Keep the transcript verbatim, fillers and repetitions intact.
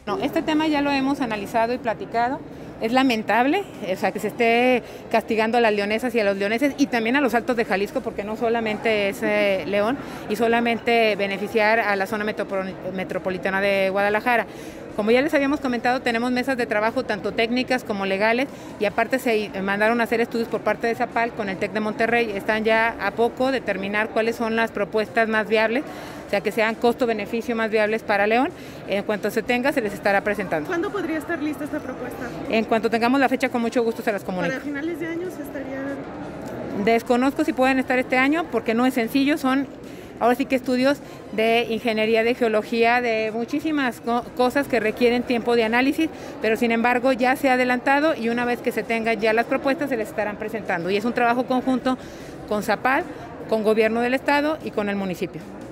No, este tema ya lo hemos analizado y platicado. Es lamentable, o sea, que se esté castigando a las leonesas y a los leoneses y también a los Altos de Jalisco, porque no solamente es eh, León y solamente beneficiar a la zona metropolitana de Guadalajara. Como ya les habíamos comentado, tenemos mesas de trabajo tanto técnicas como legales y aparte se mandaron a hacer estudios por parte de Zapal con el TEC de Monterrey. Están ya a poco de determinar cuáles son las propuestas más viables, o sea, que sean costo-beneficio más viables para León. En cuanto se tenga, se les estará presentando. ¿Cuándo podría estar lista esta propuesta? En cuanto tengamos la fecha, con mucho gusto se las comunico. ¿Para finales de año se estaría...? Desconozco si pueden estar este año porque no es sencillo, son ahora sí que estudios de ingeniería, de geología, de muchísimas co cosas que requieren tiempo de análisis, pero sin embargo ya se ha adelantado y una vez que se tengan ya las propuestas se les estarán presentando. Y es un trabajo conjunto con Zapal, con Gobierno del Estado y con el municipio.